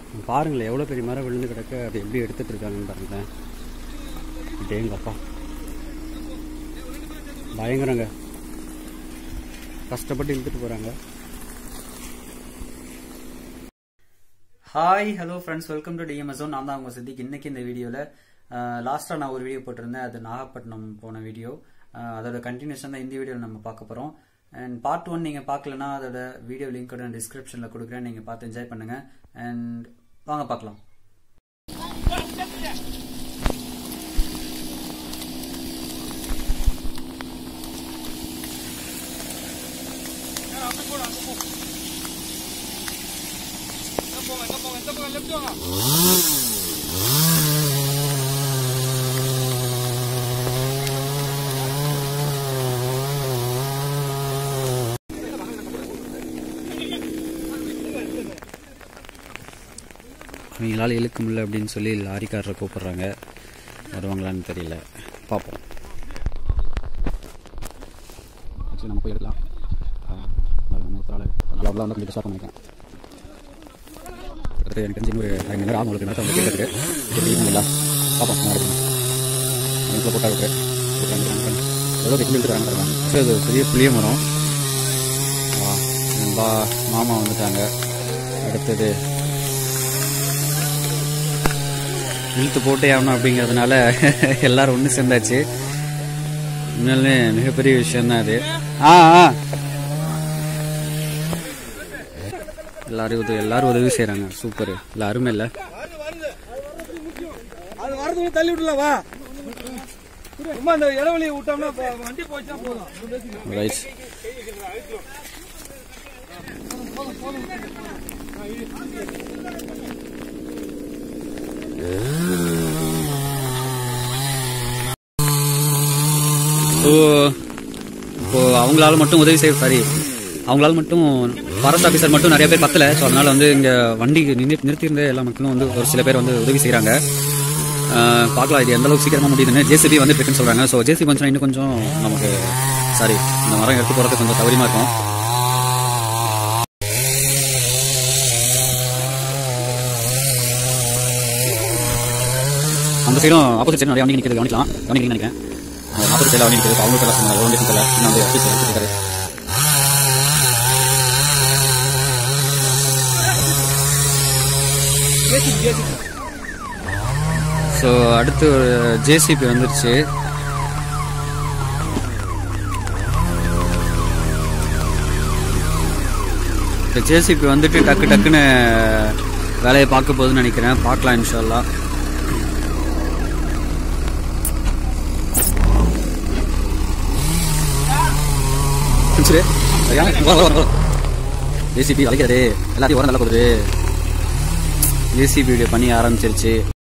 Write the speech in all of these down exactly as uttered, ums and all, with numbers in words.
பாருங்களேன் எவ்வளோ பெரிய மரம் விழுந்து கிடக்க அது எப்படி எடுத்துகிட்டு இருக்காங்கன்னு பாருங்களேன். டேங்கப்பா பயங்கரங்க, கஷ்டப்பட்டு இழுத்துட்டு போகிறாங்க. Hi hello friends, welcome to டிஎம்எஸோன். நான் தான் உங்கள் சித்திக். இன்னைக்கு இந்த வீடியோவில் லாஸ்ட்டாக நான் ஒரு வீடியோ போட்டிருந்தேன், அது நாகப்பட்டினம் போன வீடியோ. அதோட கண்டினியூஷன் தான் இந்த வீடியோவில் நம்ம பார்க்க போகிறோம். அண்ட் பார்ட் ஒன் நீங்கள் பார்க்கலன்னா அதோட வீடியோ லிங்க் நான் டிஸ்கிரிப்ஷனில் கொடுக்குறேன், நீங்கள் பார்த்து என்ஜாய் பண்ணுங்கள். அண்ட் வாங்க பார்க்கலாம். அவங்களால இழுக்க முடியல அப்படின்னு சொல்லி லாரிக்காரரை கூப்பிட்றாங்க. வருவாங்களான்னு தெரியல, பார்ப்போம். ஆக்சுவலி நம்ம போய் எடுக்கலாம். அவ்வளோ வந்து கொஞ்சம் ஸ்டார்ட் பண்ணியிருக்கேன். கிட்டத்தட்ட எனக்கு தெரிஞ்சு ஒரு ஐந்து மணி நேரம் ஆகும் உங்களுக்கு நேரத்தை கேட்குறதுக்கு. இல்லை பார்ப்போம். வீட்டில் போட்டா இருக்கு எவ்வளோ வெட்டி எடுத்துக்கிறாங்க. ஸோ இது பெரிய புளிய மரம். பா மாமா வந்துட்டாங்க. அடுத்தது இழுத்து போட்டே ஆகணும் அப்படிங்கிறதுனால எல்லாரும் ஒன்று சேர்ந்தாச்சு. உண்மையிலே மிகப்பெரிய விஷயம்தான் அது. ஆ ஆ எல்லாரும் உதவி எல்லாரும் உதவி செய்கிறாங்க. சூப்பர், இல்லை அருமை இல்லை. தள்ளி விடலவா அந்த இடவெளியை விட்டோம்னா வண்டி போயிட்டா போதும். ரைட். ஸோ இப்போ அவங்களால மட்டும் உதவி செய்ய சாரி அவங்களால மட்டும் ஃபாரஸ்ட் ஆஃபீஸர் மட்டும் நிறைய பேர் பத்தலை. ஸோ அதனால வந்து இங்கே வண்டி நிறுத்தியிருந்த எல்லா மக்களும் வந்து ஒரு சில பேர் வந்து உதவி செய்கிறாங்க. பார்க்கலாம் இது எந்த அளவுக்கு சீக்கிரமாக முடியுதுன்னு. ஜேசிபி வந்து இருக்குன்னு சொல்கிறாங்க. ஸோ ஜேசிபி வந்துச்சுன்னா இன்னும் கொஞ்சம் நமக்கு சாரி இந்த மரம் எடுத்து போகிறதுக்கு கொஞ்சம் சௌகரியமாக இருக்கும். அந்த சைடும் ஆப்போசிட் சைடு நிறைய வண்டி நிற்கிறது கவனிக்கலாம் கவனிக்கிறீங்க நினைக்கிறேன். ஆப்போசிட் சைடில் வண்டி நிற்கிறது. அவங்களுக்கு எல்லாம் சொன்னாங்க ஒன்று தெரியல. இன்னும் வந்து ஆஃபீஸ் எடுத்துருக்காரு. ஸோ அடுத்து ஒரு ஜேசிபி வந்துருச்சு. இந்த ஜேசிபி வந்துட்டு டக்கு டக்குன்னு வேலையை பார்க்க போகுதுன்னு நினைக்கிறேன். பார்க்கலாம் இன்ஷா அல்லாஹ். ஜேசிபி வளைக்கிறது எல்லாத்தையும் உரம் நல்லா போகுது. ஜேசிபி வீடியோ பண்ணி ஆரம்பிச்சிருச்சு.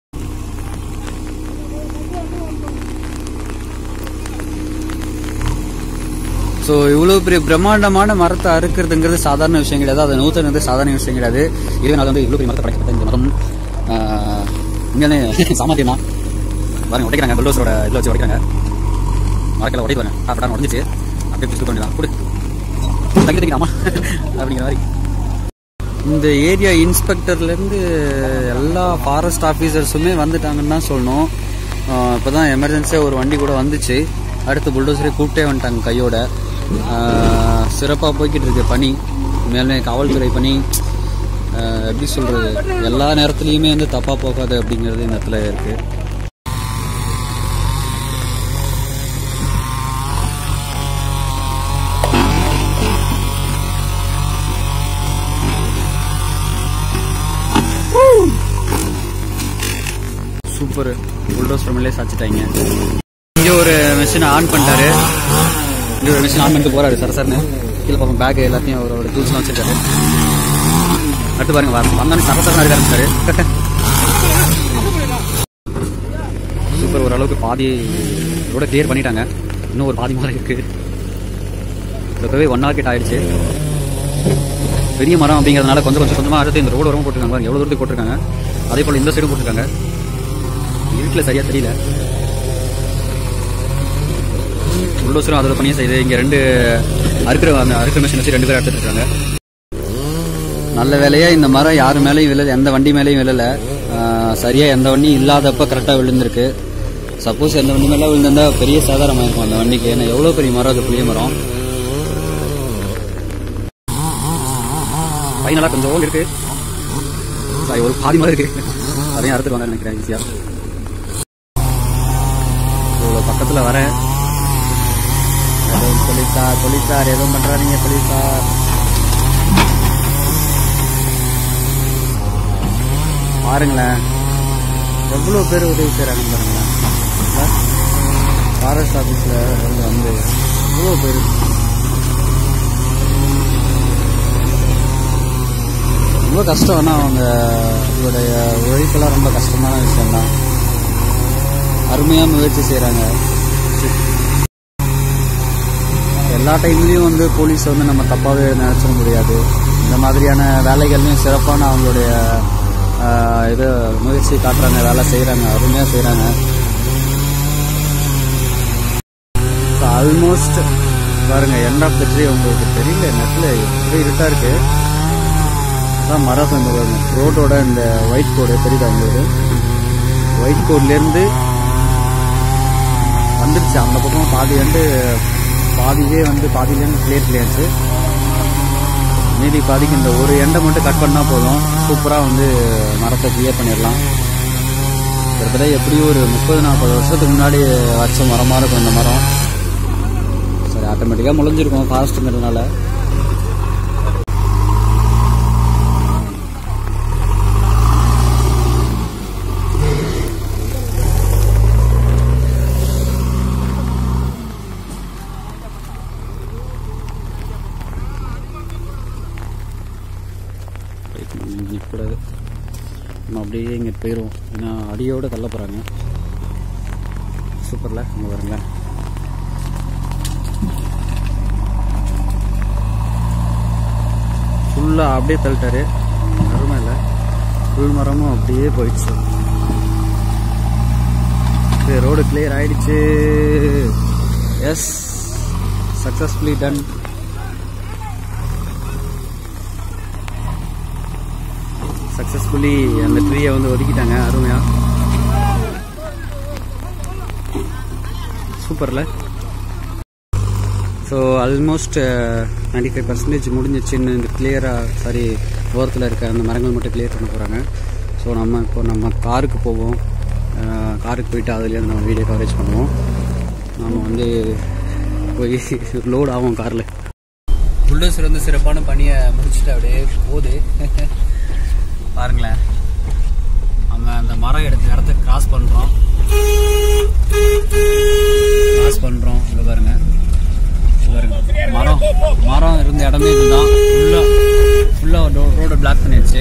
ஸோ இவ்வளோ பெரிய பிரம்மாண்டமான மரத்தை அறுக்கிறதுங்கிறது சாதாரண விஷயம் கிடையாது. அதை நூற்றுங்கிறது சாதாரண விஷயம் கிடையாது. இதுவே நான் வந்து இவ்வளோ பெரிய மரத்தை படைக்கப்பட்ட இந்த மரம் உண்மையானே சாமர்த்தியம் தான். பாருங்க உடைக்கிறாங்க, புல்டோசரோட இதில் வச்சு உடைக்கிறாங்க. மரக்கெல்லாம் உடைப்பாங்க. அப்படா உடஞ்சிச்சு அப்படியே பிடிச்சி பண்ணிடலாம் கொடு தங்கி தங்கிடாமா அப்படிங்கிற மாதிரி. இந்த ஏரியா இன்ஸ்பெக்டர்லேருந்து எல்லா ஃபாரஸ்ட் ஆஃபீஸர்ஸுமே வந்துட்டாங்கன்னு தான் சொல்லணும். இப்போ தான் எமர்ஜென்சியாக ஒரு வண்டி கூட வந்துச்சு. அடுத்து புல்டோசரே கூப்பிட்டே வந்துட்டாங்க கையோட. சிறப்பாக போய்கிட்டு இருக்கு பணி. மேலே காவல்துறை பணி எப்படி சொல்கிறது, எல்லா நேரத்துலையுமே வந்து தப்பாக போகாது அப்படிங்கிறது இந்த இடத்துல இருக்குது. சூப்பர், புல்டோசர் மேலே சாச்சிட்டாங்க. இங்கே ஒரு மிஷினை ஆன் பண்ணிட்டாரு. இங்கே ஒரு மிஷின் ஆன் பண்ணிட்டு போறாரு சரசரன்னு. கீழே பக்கம் பேக் எல்லாத்தையும் அவரோட டூல்ஸ்லாம் வச்சிருக்காரு. அடுத்து பாருங்க வந்தானே சரசரன்னு இருக்க ஆரம்பிச்சாரு. சூப்பர், ஓரளவுக்கு பாதி ரோட கிளியர் பண்ணிட்டாங்க. இன்னும் ஒரு பாதி மரம் இருக்கு. இப்போவே ஒன் ஹவர் கிட்ட ஆயிடுச்சு. பெரிய மரம் அப்படிங்கிறதுனால கொஞ்சம் கொஞ்சம் கொஞ்சமாக அடுத்து இந்த ரோடு வரவும் போட்டிருக்காங்க. எவ்வளோ தூரத்துக்கு போட்டிருக்காங்க. அதே போல் இந்த சைடும் போட்டிருக்காங்க. வீட்டில் சரியாக தெரியல. புல்டோசரும் அதோட பணியை செய்யுது. இங்கே ரெண்டு அறுக்கிற அந்த அறுக்கிற மிஷின் வச்சு ரெண்டு பேரும் எடுத்துட்டு இருக்காங்க. நல்ல வேலையா இந்த மரம் யாரு மேலேயும் விழல, எந்த வண்டி மேலேயும் விழல. சரியா எந்த வண்டியும் இல்லாதப்ப கரெக்டா விழுந்திருக்கு. சப்போஸ் எந்த வண்டி மேலே விழுந்திருந்தா பெரிய சேதாரமா இருக்கும் அந்த வண்டிக்கு. ஏன்னா எவ்வளவு பெரிய மரம் அது, புளிய மரம். ஃபைனலா கொஞ்சம் ஓல் இருக்கு, ஒரு பாதி மாதிரி இருக்கு, அதையும் அறுத்துருவாங்க நினைக்கிறேன் ஈஸியா. பக்கத்துல வரேன். போலீஸார் போலீஸார் எதுவும் பண்றாருங்க போலீஸார். பாருங்களேன் எவ்வளவு பேர் உதவி செய்யறாங்க பாருங்களேன். ஃபாரஸ்ட் ஆபீஸ்ல வந்து எவ்வளவு பேர். ரொம்ப கஷ்டம். ஆனால் அவங்க இவருடைய உழைப்பெல்லாம் ரொம்ப கஷ்டமான விஷயம்தான். அருமையாக முயற்சி செய்கிறாங்க. எல்லா டைம்லேயும் வந்து போலீஸ் வந்து நம்ம தப்பாகவே நினச்சிட முடியாது. இந்த மாதிரியான வேலைகள்லையும் சிறப்பான அவங்களுடைய இது முயற்சி காட்டுறாங்க, வேலை செய்கிறாங்க, அருமையாக செய்கிறாங்க. ஆல்மோஸ்ட் பாருங்க எண்ட் ஆஃப் த ட்ரீ. உங்களுக்கு தெரியல நெட்டில் எப்படி இருட்டா இருக்கு. அதான் மரம் சேர்ந்து பாருங்க. ரோட்டோட இந்த ஒயிட் கோடு தெரியுதா உங்களுக்கு? ஒயிட் கோட்லேருந்து வந்துருச்சு அந்த பக்கம் பாதி வந்து பாதியே வந்து பாதியிலேருந்து கிளியர் கிளியர்ச்சு. மீதி பாதிக்கு இந்த ஒரு எண்டை மட்டும் கட் பண்ணால் போதும், சூப்பராக வந்து மரத்தை கிளியர் பண்ணிடலாம். கிட்டத்தட்ட எப்படியும் ஒரு முப்பது நாற்பது வருஷத்துக்கு முன்னாடி வச்ச மரமாக இருக்கும் இந்த மரம். சரி, ஆட்டோமேட்டிக்காக முளைஞ்சிருக்கும் ஃபாரஸ்ட்டுங்கிறதுனால. நிற்கக்கூடாது, நம்ம அப்படியே இங்கே போயிடுவோம். ஏன்னா அடியோடு தள்ள போகிறாங்க. சூப்பரில் இங்கே வருங்களேன். ஃபுல்லாக அப்படியே தள்ளிட்டாரு. மரமும் இல்லை, ஃபுல் மரமும் அப்படியே போயிடுச்சு. ரோடு கிளியர் ஆயிடுச்சு. Yes, successfully done. சக்ஸஸ்ஃபுல்லி அந்த ட்ரீயை வந்து ஒதுக்கிட்டாங்க. அருமையா, சூப்பர்ல. So almost ninety five percentage முடிஞ்சிச்சுன்னு இந்த கிளியராக சாரி ஓரத்தில் இருக்க அந்த மரங்கள் மட்டும் கிளியர் பண்ண போகிறாங்க. ஸோ நம்ம இப்போ நம்ம காருக்கு போவோம். காருக்கு போயிட்டு அதுலேருந்து நம்ம வீடியோ கவரேஜ் பண்ணுவோம். நம்ம வந்து போய் லோட் ஆகும் காரில். புல்டோசர் வந்து சிறப்பான பணியை முடிச்சுட்டு அப்படியே போகுது. பாருங்களேன், நம்ம அந்த மரம் எடுத்து இடத்த கிராஸ் பண்ணுறோம் கிராஸ் பண்ணுறோம் இங்கே பாருங்க, பாருங்க மரம் மரம் இருந்த இடமே இதுதான். ஃபுல்லாக ஃபுல்லாக ரோடை பிளாக் பண்ணிடுச்சு.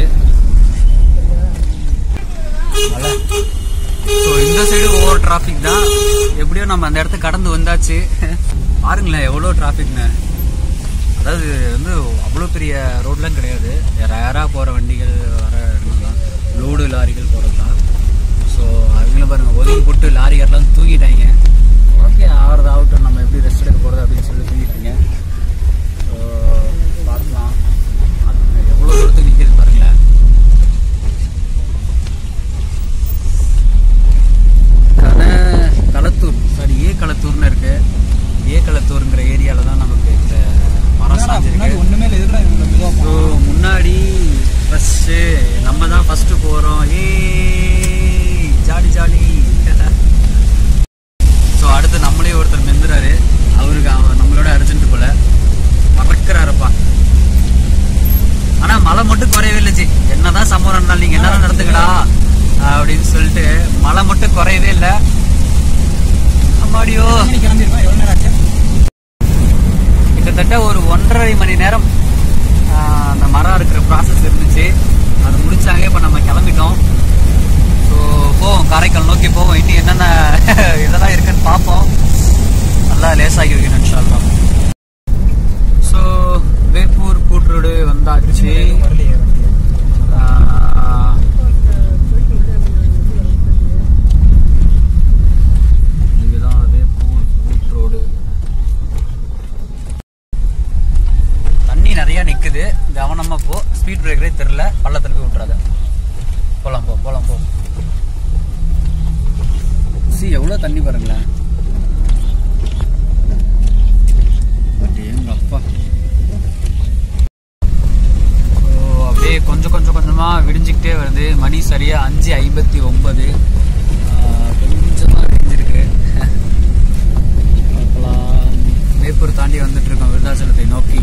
ஸோ இந்த சைடு ஓவர் டிராஃபிக் தான். எப்படியோ நம்ம அந்த இடத்த கடந்து வந்தாச்சு. பாருங்களேன் எவ்வளோ டிராஃபிக்னு. அதாவது வந்து அவ்வளோ பெரிய ரோட்லாம் கிடையாது, ரேராக போகிற வண்டிகள் வர தான், லோடு லாரிகள் போகிறது தான். ஸோ அவங்கள பாருங்கள் ஒதுக்கி போட்டு லாரிகள்லாம் தூங்கிட்டாங்க. ஓகே, ஆறுது ஆகட்டும், நம்ம எப்படி ரெஸ்ட் எடுக்க போகிறது அப்படின்னு சொல்லி தூங்கிட்டாங்க. ஸோ பார்க்கலாம் எவ்வளோ தூரத்துக்கு நிற்கிது பாருங்களேன். கன களத்தூர் சாரி ஏ களத்தூர்னு இருக்குது. ஏ களத்தூருங்கிற ஏரியாவில் தான் நமக்கு இந்த முன்னாடி ஃபர்ஸ்ட் நம்ம தான் ஃபர்ஸ்ட் போறோம். ஏ ஜாலி ஜாலி. ஸோ அடுத்து நம்மளே ஒருத்தர் மெந்துறாரு. அவருக்கு அவன் நம்மளோட அர்ஜென்ட் போல மறக்கிறாருப்பா. ஆனா மழை மட்டும் குறையவே இல்லைச்சு. என்னதான் சம்பவம் நடந்தாலும் நீங்க என்ன நடத்துக்கடா அப்படின்னு சொல்லிட்டு மழை மட்டும் குறையவே இல்லை. அம்மாடியோ, கிட்டத்தட்ட ஒரு ஒன்றரை மணி நேரம் அந்த மரம் இருக்கிற ப்ராசஸ் இருந்துச்சு. அது முடிச்சாங்க. இப்போ நம்ம கிளம்பிட்டோம். ஸோ போவோம், காரைக்கால் நோக்கி போவோம். இன்னும் என்னென்ன இதெல்லாம் இருக்குன்னு பார்ப்போம். நல்லா லேசாகி வைக்கணும் இன்ஷா அல்லாஹ். ஸோ வேப்பூர் கூட்ரோடு வந்தாச்சு. இதுதான் வேப்பூர் கூட்ரோடு. தண்ணி நிறைய நிக்குது, கவனமா போ. ஸ்பீட் பிரேக்கரே போலாம் போ. சி எவ்வளோ தண்ணி பாருங்களேன். எங்க அப்பா அப்படியே கொஞ்சம் கொஞ்சம் கொஞ்சமா விடிஞ்சுக்கிட்டே வருது. மணி சரியா அஞ்சு ஐம்பத்தி ஒன்பது. கொஞ்சமா விடிஞ்சிருக்கு. வேப்பூர் தாண்டி வந்துட்டு இருக்கோம் விருதாச்சலத்தை நோக்கி.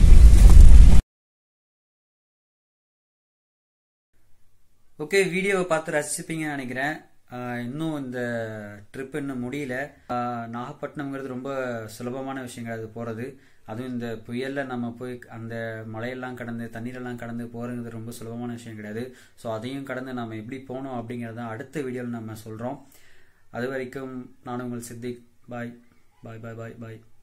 ஓகே, வீடியோவை பார்த்து ரசிப்பீங்கன்னு நினைக்கிறேன். இன்னும் இந்த ட்ரிப் இன்னும் முடியல. நாகப்பட்டினம்ங்கிறது ரொம்ப சுலபமான விஷயம் கிடையாது போகிறது. அதுவும் இந்த புயலில் நம்ம போய் அந்த மலையெல்லாம் கடந்து தண்ணீரெல்லாம் கடந்து போகிறதுங்கிறது ரொம்ப சுலபமான விஷயம் கிடையாது. ஸோ அதையும் கடந்து நம்ம எப்படி போகணும் அப்படிங்கிறத அடுத்த வீடியோவில் நம்ம சொல்கிறோம். அது வரைக்கும் நான் உங்கள் சித்திக். பாய் பாய் பாய் பாய் பாய்.